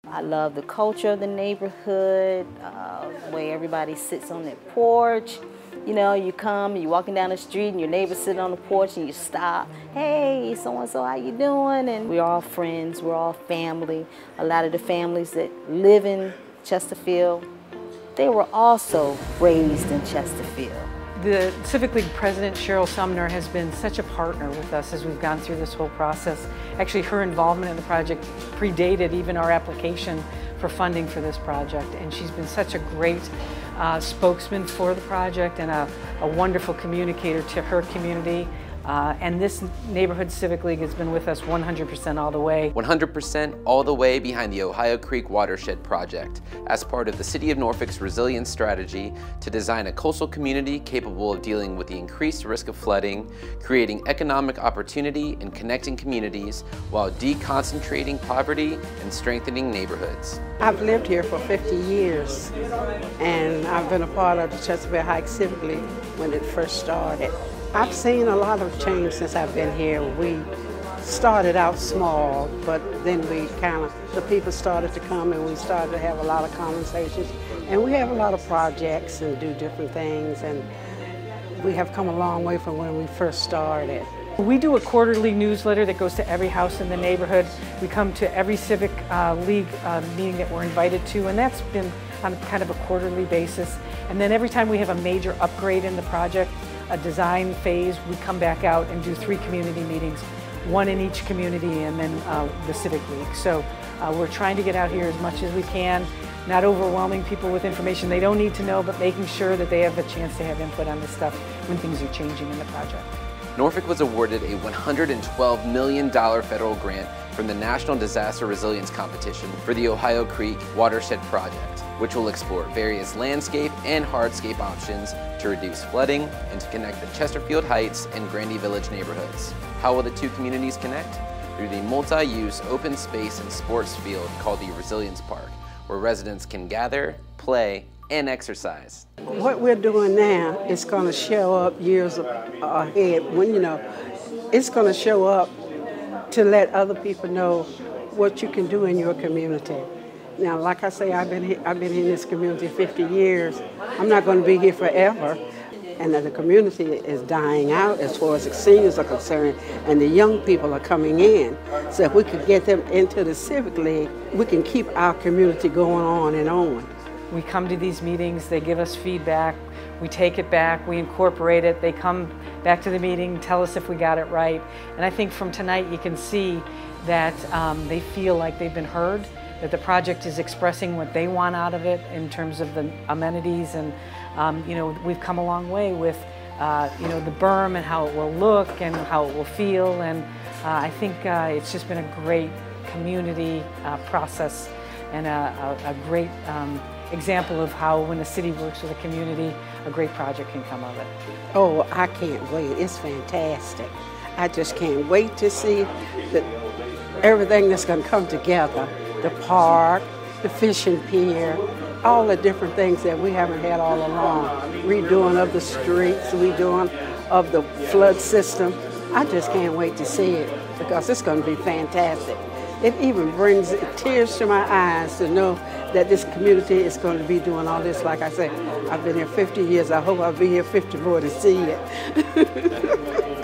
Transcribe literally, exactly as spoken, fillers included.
I love the culture of the neighborhood, uh, where everybody sits on their porch. You know, you come, you're walking down the street and your neighbor's sitting on the porch and you stop. Hey, so-and-so, how you doing? And we're all friends, we're all family. A lot of the families that live in Chesterfield, they were also raised in Chesterfield. The Civic League President, Cheryl Sumner, has been such a partner with us as we've gone through this whole process. Actually, her involvement in the project predated even our application for funding for this project, and she's been such a great uh, spokesman for the project and a, a wonderful communicator to her community. Uh, and this neighborhood Civic League has been with us one hundred percent all the way. one hundred percent all the way behind the Ohio Creek Watershed Project as part of the City of Norfolk's resilience strategy to design a coastal community capable of dealing with the increased risk of flooding, creating economic opportunity and connecting communities while deconcentrating poverty and strengthening neighborhoods. I've lived here for fifty years, and I've been a part of the Chesterfield Heights Civic League when it first started. I've seen a lot of change since I've been here. We started out small, but then we kind of, the people started to come and we started to have a lot of conversations. And we have a lot of projects and do different things, and we have come a long way from when we first started. We do a quarterly newsletter that goes to every house in the neighborhood. We come to every Civic uh, League uh, meeting that we're invited to, and that's been on kind of a quarterly basis. And then every time we have a major upgrade in the project, a design phase, we come back out and do three community meetings, one in each community, and then uh, the Civic League. So uh, we're trying to get out here as much as we can, not overwhelming people with information they don't need to know, but making sure that they have a chance to have input on this stuff when things are changing in the project. Norfolk was awarded a one hundred twelve million dollar federal grant from the National Disaster Resilience Competition for the Ohio Creek Watershed Project, which will explore various landscape and hardscape options to reduce flooding and to connect the Chesterfield Heights and Grandy Village neighborhoods. How will the two communities connect? Through the multi-use open space and sports field called the Resilience Park, where residents can gather, play, and exercise. What we're doing now is going to show up years ahead. When you know, it's going to show up to let other people know what you can do in your community. Now, like I say, I've been here, I've been in this community fifty years. I'm not going to be here forever, and the community is dying out as far as the seniors are concerned, and the young people are coming in. So if we could get them into the Civic League, we can keep our community going on and on. We come to these meetings, they give us feedback, we take it back, we incorporate it, they come back to the meeting, tell us if we got it right. And I think from tonight you can see that um, they feel like they've been heard, that the project is expressing what they want out of it in terms of the amenities, and um, you know, we've come a long way with uh, you know, the berm and how it will look and how it will feel, and uh, I think uh, it's just been a great community uh, process and a, a, a great um, example of how when the city works with a community, a great project can come of it. Oh, I can't wait. It's fantastic. I just can't wait to see the, everything that's going to come together. The park, the fishing pier, all the different things that we haven't had all along. Redoing of the streets, redoing of the flood system. I just can't wait to see it because it's going to be fantastic. It even brings tears to my eyes to know that this community is going to be doing all this. Like I said, I've been here fifty years. I hope I'll be here fifty more to see it.